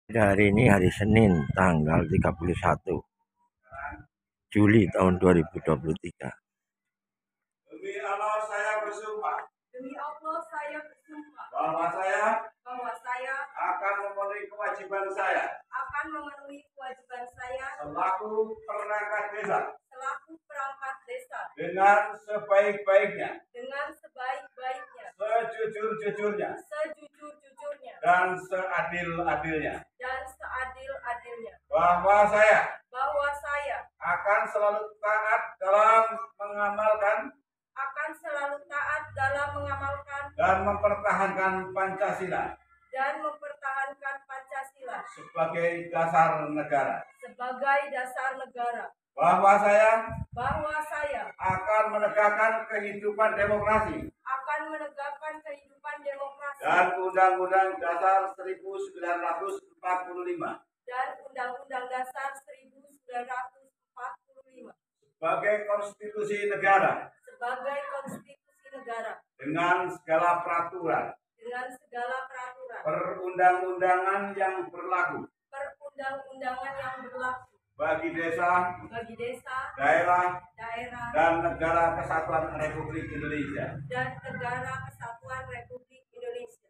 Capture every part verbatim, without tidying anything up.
Hari ini hari Senin tanggal tiga puluh satu Juli tahun dua ribu dua puluh tiga. Demi Allah saya bersumpah. Demi Allah saya bersumpah Bahwa saya bahwa saya akan memenuhi kewajiban saya akan memenuhi kewajiban saya selaku perangkat desa selaku perangkat desa dengan sebaik-baiknya, dengan sebaik-baiknya, sejujur-jujurnya, sejujur-jujurnya, dan seadil-adilnya. dan seadil-adilnya. Bahwa saya Bahwa saya akan selalu taat dalam mengamalkan akan selalu taat dalam mengamalkan dan mempertahankan Pancasila dan mempertahankan Pancasila sebagai dasar negara. sebagai dasar negara. Bahwa saya Bahwa saya akan menegakkan kehidupan demokrasi akan menegakkan kehidupan demokrasi dan Undang-Undang Dasar seribu sembilan ratus empat puluh lima dan Undang-Undang Dasar seribu sembilan ratus empat puluh lima sebagai konstitusi negara sebagai konstitusi negara dengan segala peraturan dengan segala peraturan perundang-undangan yang berlaku perundang-undangan yang berlaku bagi desa, bagi desa, daerah, daerah, dan negara kesatuan Republik Indonesia. dan negara kesatuan Republik Indonesia.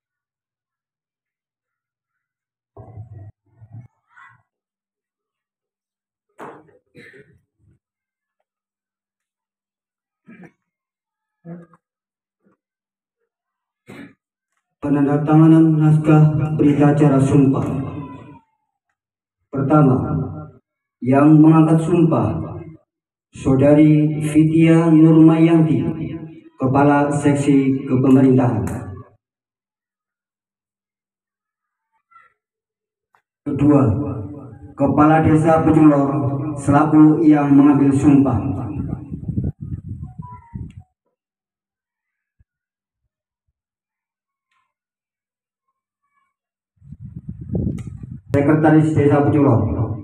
Penandatanganan naskah berita acara sumpah. Pertama, yang mengangkat sumpah Saudari Vidya Nurmayanti, Kepala Seksi Kepemerintahan. Kedua, Kepala Desa Pejulor selaku yang mengambil sumpah. Sekretaris Desa Pejulor.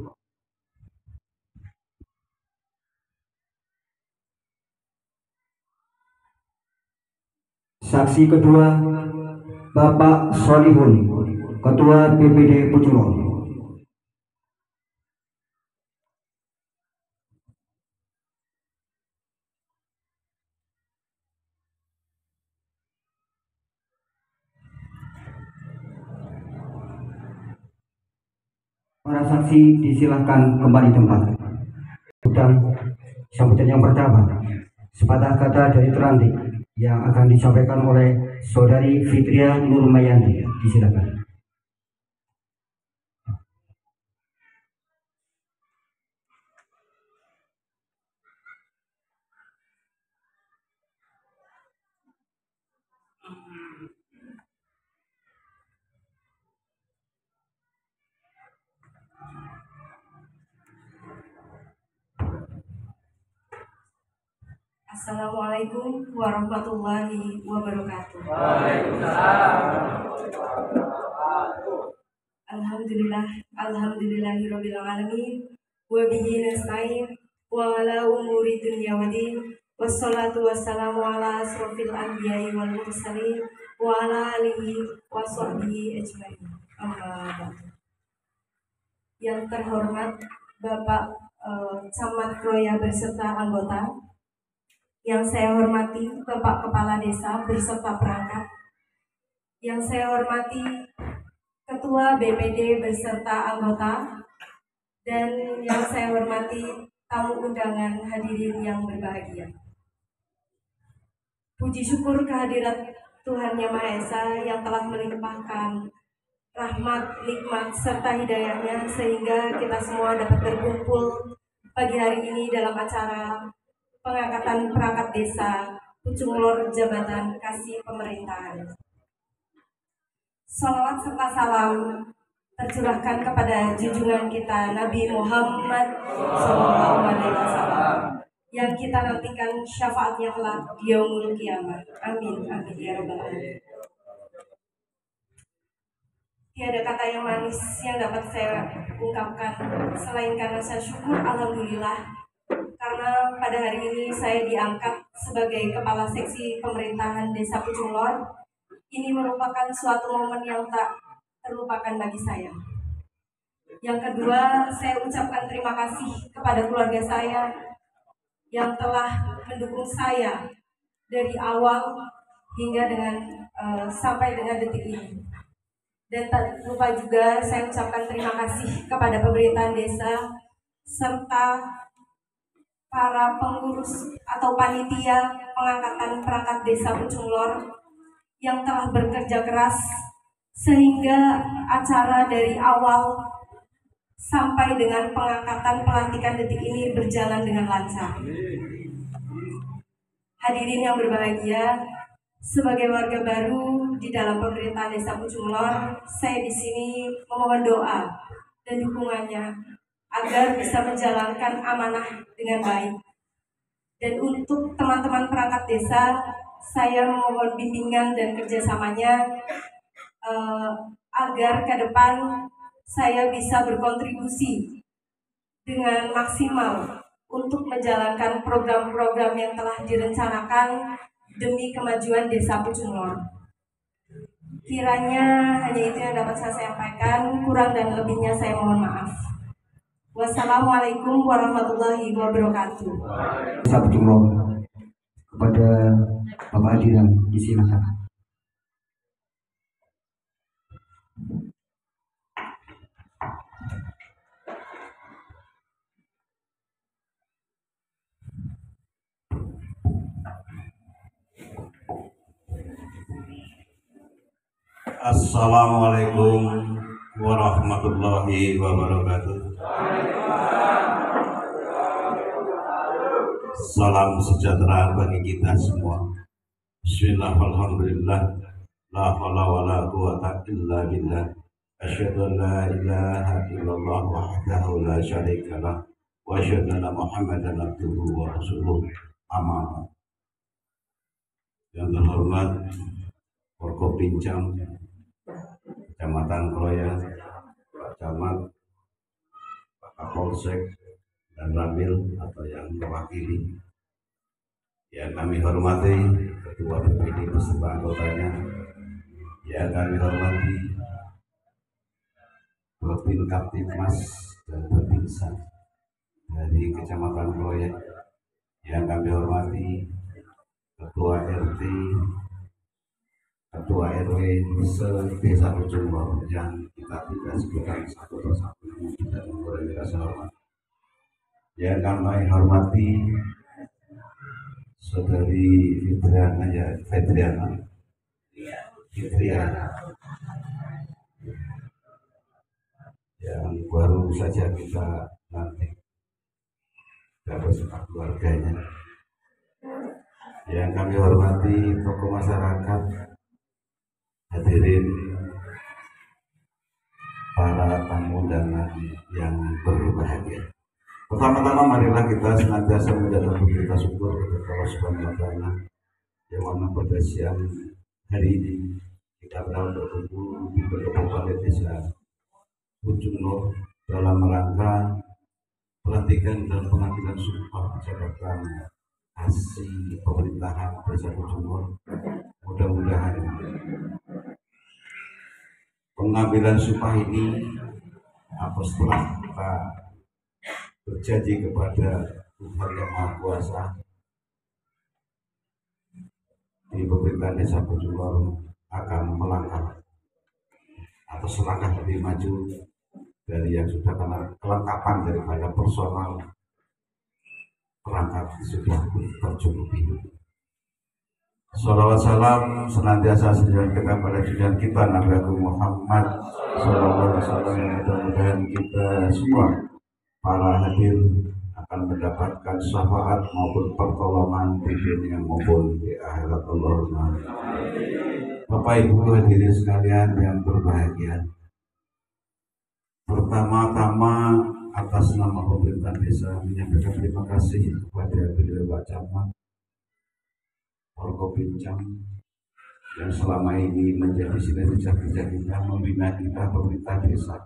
Saksi kedua, Bapak Solihun, Ketua B P D Pejulor. Para saksi disilahkan kembali tempat. Dan sambutan yang pertama, sepatah kata dari Teranti yang akan disampaikan oleh Saudari Vidya Nurmayanti. Disilakan. Assalamualaikum warahmatullahi wabarakatuh. Waalaikumsalam. Alhamdulillah, alhamdulillahirabbil alamin. Wa bihi nasta'in wa ala umuri dunya waddin. Wassalatu wassalamu ala asrofil anbiya'i wal mursalin wa ala alihi wa sahbihi ajmain. Amma ba'du. Yang terhormat Bapak eh, Camat Kroya beserta anggota, yang saya hormati Bapak Kepala Desa beserta perangkat, yang saya hormati Ketua B P D beserta anggota, dan yang saya hormati tamu undangan hadirin yang berbahagia. Puji syukur kehadirat Tuhan Yang Maha Esa yang telah melimpahkan rahmat, nikmat, serta hidayahnya sehingga kita semua dapat berkumpul pagi hari ini dalam acara pengangkatan perangkat desa Pucung Lor Jabatan Kasih Pemerintahan. Salawat serta salam tercurahkan kepada junjungan kita Nabi Muhammad shallallahu alaihi wasallam yang kita nantikan syafaatnya kelak di yaumul kiamat. Amin amin ya rabbal alamin. Tiada kata yang manis yang dapat saya ungkapkan selain karena saya syukur alhamdulillah karena pada hari ini saya diangkat sebagai Kepala Seksi Pemerintahan Desa Pucung Lor. Ini merupakan suatu momen yang tak terlupakan bagi saya. Yang kedua, saya ucapkan terima kasih kepada keluarga saya yang telah mendukung saya dari awal hingga dengan uh, sampai dengan detik ini. Dan tak lupa juga saya ucapkan terima kasih kepada pemerintahan desa serta para pengurus atau panitia pengangkatan perangkat desa Pucung Lor yang telah bekerja keras sehingga acara dari awal sampai dengan pengangkatan pelantikan detik ini berjalan dengan lancar. Hadirin yang berbahagia, sebagai warga baru di dalam pemerintahan desa Pucung Lor, saya di sini memohon doa dan dukungannya agar bisa menjalankan amanah dengan baik. Dan untuk teman-teman perangkat desa, saya memohon bimbingan dan kerjasamanya eh, agar ke depan saya bisa berkontribusi dengan maksimal untuk menjalankan program-program yang telah direncanakan demi kemajuan desa Pucung Lor. Kiranya hanya itu yang dapat saya sampaikan, kurang dan lebihnya saya mohon maaf. Wassalamualaikum warahmatullahi wabarakatuh. Desa Pucung Lor kepada Bapak Adi dan disilakan. Assalamualaikum warahmatullahi wabarakatuh. Salam sejahtera bagi kita semua. Bismillah, alhamdulillah, la haula wala quwata illa billah. Asyhadu an la ilaha illallah wahdahu la syarika lah wa asyhadu anna Muhammadan abduhu wa rasuluh. Amma. Yang terhormat Forkopincam Kecamatan Kroya, Pak Camat, Pak Kapolsek, dan Ramil atau yang mewakili. Yang kami hormati Ketua B P D beserta anggotanya, yang kami hormati Babin Kaptipmas dan Babinsa dari Kecamatan Kroya, yang kami hormati Ketua R T, Ketua R W se-Desa Pucung Lor yang kita tidak sebutkan satu persatu namun tidak mengurangi rasa hormat. Yang kami hormati Saudari Fitriana ya Fitriana Fitriana yang baru saja kita nanti beserta keluarganya. Yang kami hormati tokoh masyarakat, hadirin para tamu undangan yang berbahagia. Pertama-tama marilah kita senantiasa menjadikan kita syukur kepada Allah Subhanahu wa taala yang mana pada siang hari ini kita berada berkumpul di Pendopo Balai Desa Pucung Lor dalam rangka pelantikan dan pengambilan sumpah jabatan hasil pemerintahan Desa Pucung Lor. Mudah-mudahan pengambilan sumpah ini apa setelah kita berjanji kepada Tuhan Yang Maha Kuasa di pemerintahan Desa Pucung Lor akan melangkah atau selangkah lebih maju dari yang sudah karena kelengkapan daripada personal perangkat sudah tercukupi. Salawat salam senantiasa sejauh kita pada junjungan kita Nabi Muhammad Sallallahu Alaihi Wasallam. Mudah-mudahan kita semua para hadir akan mendapatkan syafaat maupun pertolongan di dunia maupun di akhirat. Allahumma. Bapak Ibu hadirin sekalian yang berbahagia, pertama-tama atas nama pemerintah desa menyampaikan terima kasih kepada beliau Pak Camat Forkopincam yang selama ini menjadi sinergi kerja kita membina kita pemerintah desa.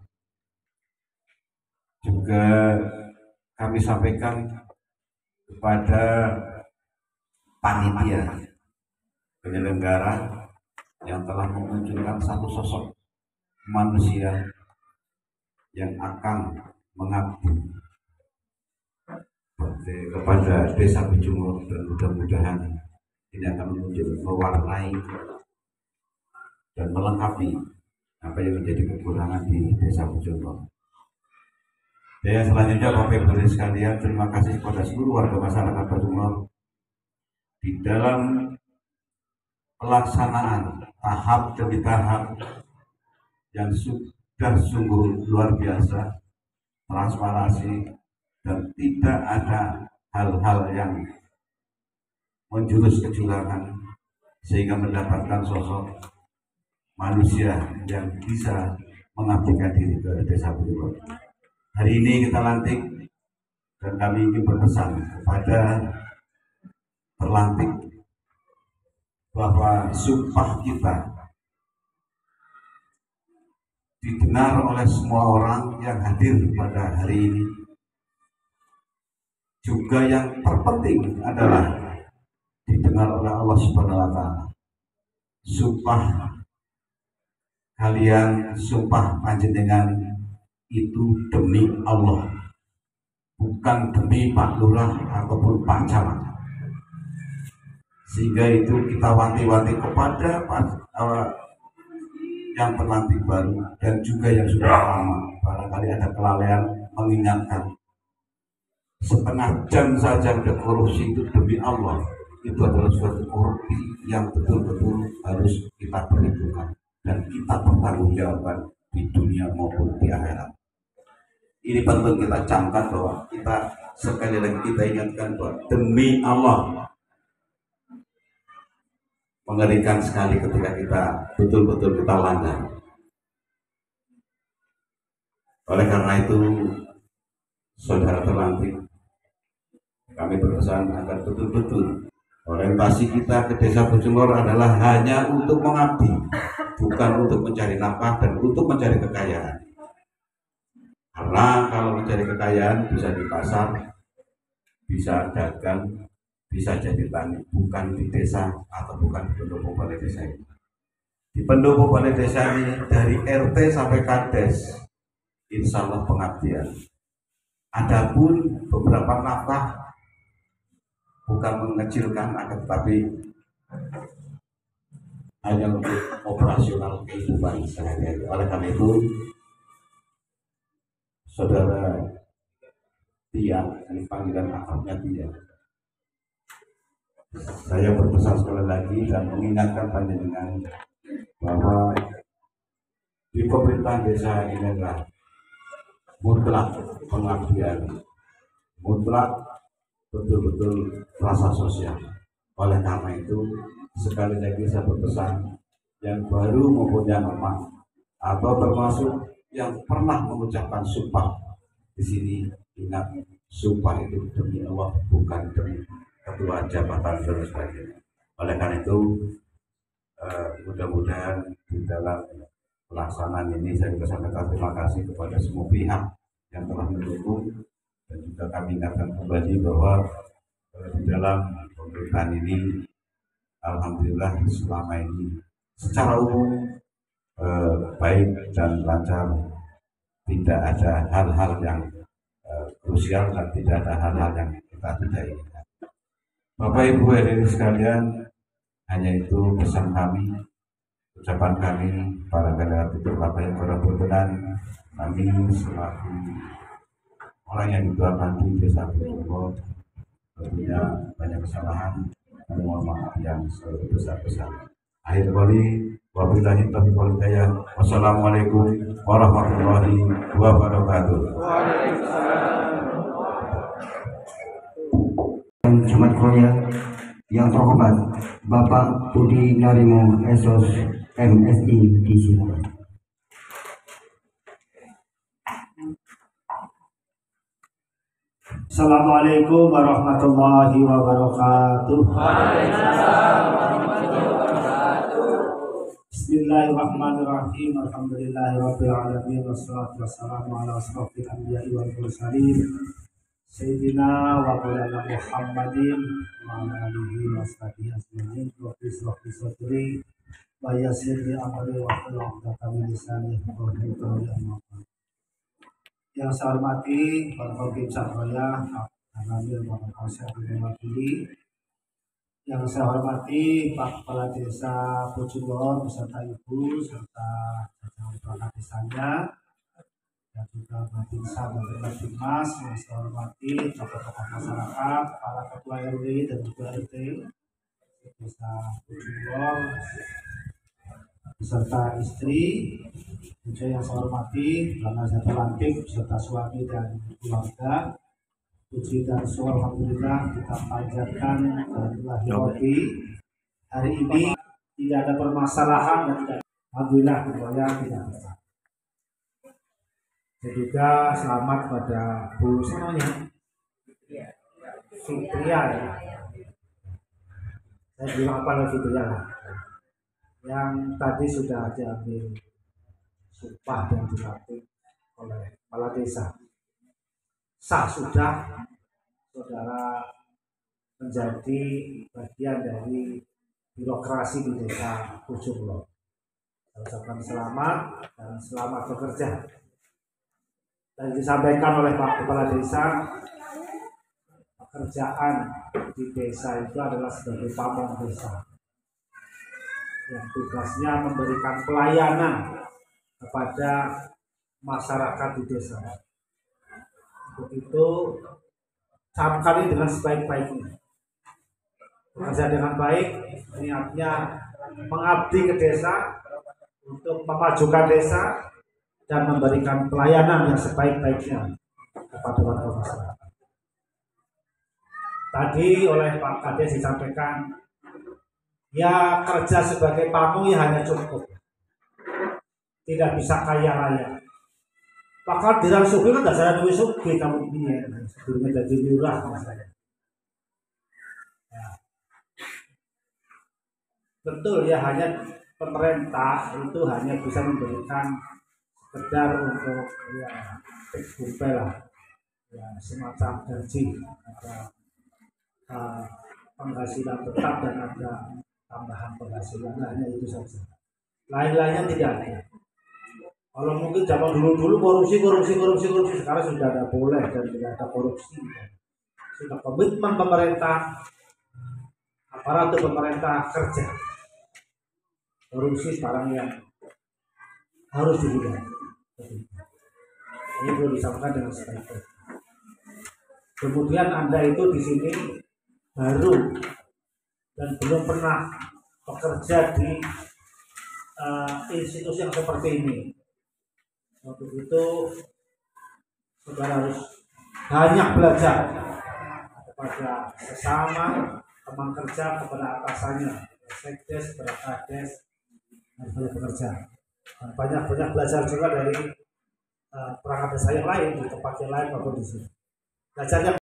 Juga kami sampaikan kepada panitia penyelenggara yang telah memunculkan satu sosok manusia yang akan mengabdi kepada Desa Bojongoro, dan mudah-mudahan ini akan menjadi mewarnai dan melengkapi apa yang menjadi kekurangan di Desa Bojongoro. Dan selanjutnya Bapak Ibu sekalian, terima kasih kepada seluruh warga masyarakat Bojongoro di dalam pelaksanaan tahap demi tahap yang sudah sungguh luar biasa, transparansi, dan tidak ada hal-hal yang menjurus kecurangan, sehingga mendapatkan sosok manusia yang bisa mengabdikan diri ke Desa Bojongoro. Hari ini kita lantik, dan kami ingin berpesan kepada terlantik bahwa sumpah kita didengar oleh semua orang yang hadir pada hari ini. Juga yang terpenting adalah didengar oleh Allah Subhanahu wa Ta'ala. Sumpah kalian, sumpah panjenengan itu demi Allah, bukan demi Pak Lurah ataupun Pak Camat. Sehingga itu kita wanti-wanti kepada uh, yang terlantik baru dan juga yang sudah lama, barangkali ada kelalaian, mengingatkan setengah jam saja udah korupsi itu demi Allah, itu adalah suatu korupsi yang betul-betul harus kita perhitungkan dan kita pertanggungjawabkan di dunia maupun di akhirat. Ini penting kita camkan bahwa kita sekali lagi kita ingatkan bahwa demi Allah, mengerikan sekali ketika kita betul-betul kita langgar. Oleh karena itu, saudara terlantik, kami berpesan agar betul-betul orientasi kita ke Desa Bojongoro adalah hanya untuk mengabdi, bukan untuk mencari nafkah dan untuk mencari kekayaan. Karena kalau mencari kekayaan bisa di pasar, bisa dagang, bisa jadi tani, bukan di desa atau bukan di pendopo balai desa ini. Di pendopo balai desa ini dari R T sampai Kades, insya Allah pengabdian. Adapun beberapa nafkah bukan mengecilkan, akan tetapi hanya untuk operasional kehidupan sehari-hari. Oleh karena itu, saudara Tia, ini panggilan akrabnya Tia, saya berpesan sekali lagi dan mengingatkan panjenengan bahwa di pemerintahan desa ini adalah mutlak pengabdian, mutlak betul-betul rasa sosial. Oleh karena itu, sekali lagi saya berpesan yang baru maupun yang lama atau termasuk yang pernah mengucapkan sumpah di sini, ingat sumpah itu demi Allah, bukan demi ketua jabatan dan sebagainya. Oleh karena itu, eh, mudah-mudahan di dalam pelaksanaan ini saya juga sampaikan terima kasih kepada semua pihak yang telah mendukung, dan juga kami ingatkan kembali bahwa eh, di dalam pemerintahan ini, alhamdulillah selama ini secara umum eh, baik dan lancar, tidak ada hal-hal yang eh, krusial dan tidak ada hal-hal yang kita tidak inginkan. Bapak Ibu hadirin sekalian, hanya itu pesan kami, ucapan kami para generasi berpartai yang berkenan. Kami selaku orang yang dituakan di Desa Bojongoro tentunya banyak kesalahan, kami mohon maaf yang sebesar-besarnya. Akhir kali, wabillahi taufiq wal hidayah. Wassalamualaikum warahmatullahi wabarakatuh. Camat Kroya yang terhormat Bapak Budi Narimo S O S M Si di sini. Assalamualaikum warahmatullahi wabarakatuh. Bismillahirrahmanirrahim. Alhamdulillahirabbil alamin wassalatu wassalamu ala asrofil anbiya'i wal mursalin Sayyidina wa maulana Muhammadin wa ala alihi wa sahbihi ajma'in. Rabbi shrah li sadri wa yassir li amri wa hlul 'uqdatam min lisani yafqahu qawli. Yang saya hormati Bapak Bim Sarboya, Amir Bapak Konsep Mewakili. Yang saya hormati Pak Kepala Desa Bojongloor beserta Ibu serta jajaran perangkat desanya, dan juga Babinsa dan Babinmas. Yang saya hormati tokoh-tokoh masyarakat, para ketua R W dan ketua R T Desa Bojongloor beserta istri. Juga yang saya hormati Bang Azhar Lantik beserta suami dan keluarga. Puji dan syukur alhamdulillah kita panjatkan lahir Robi. Hari ini tidak ada permasalahan dan tidak, alhamdulillah keduanya tidak ada. Dan juga selamat pada Bu namanya Fitria ya. Saya bilang apa lagi Fitria lah. Yang tadi sudah diambil sumpah dan dilantik oleh kepala desa. Sah sudah saudara menjadi bagian dari birokrasi di desa Bojongloor. Saya ucapkan selamat dan selamat bekerja. Dan disampaikan oleh Pak Kepala Desa, pekerjaan di desa itu adalah sebagai pamong desa yang tugasnya memberikan pelayanan kepada masyarakat di desa. Untuk itu camkan dengan sebaik-baiknya, bekerja dengan baik, niatnya mengabdi ke desa untuk memajukan desa dan memberikan pelayanan yang sebaik-baiknya kepada warga masyarakat. Tadi oleh Pak Kades disampaikan, ya kerja sebagai pamong ya hanya cukup, tidak bisa kaya raya. Bahkan dirang suki kan dasarnya duit suki kamu ini ya, sebelumnya jadi lurah maksudnya. Ya. Betul ya, hanya pemerintah itu hanya bisa memberikan sekedar untuk ya bumpe lah, ya semacam gaji, ada uh, penghasilan tetap dan ada tambahan penghasilan, hanya itu saja. Lain-lainnya tidak ada. Kalau mungkin zaman dulu-dulu korupsi, korupsi, korupsi, korupsi, sekarang sudah ada boleh dan tidak ada korupsi. Sudah komitmen pemerintah, aparatur pemerintah kerja. Korupsi sekarang yang harus dihindari. Ini perlu disampaikan dengan sebaik-baiknya. Kemudian Anda itu di sini baru dan belum pernah bekerja di uh, institusi yang seperti ini. Untuk itu saudara harus banyak belajar kepada sesama teman kerja, kepada atasannya, sekdes, kepada kades, harus banyak bekerja. Dan banyak-banyak belajar juga dari uh, perangkat desa yang lain di tempat yang lain maupun di sini. Belajarnya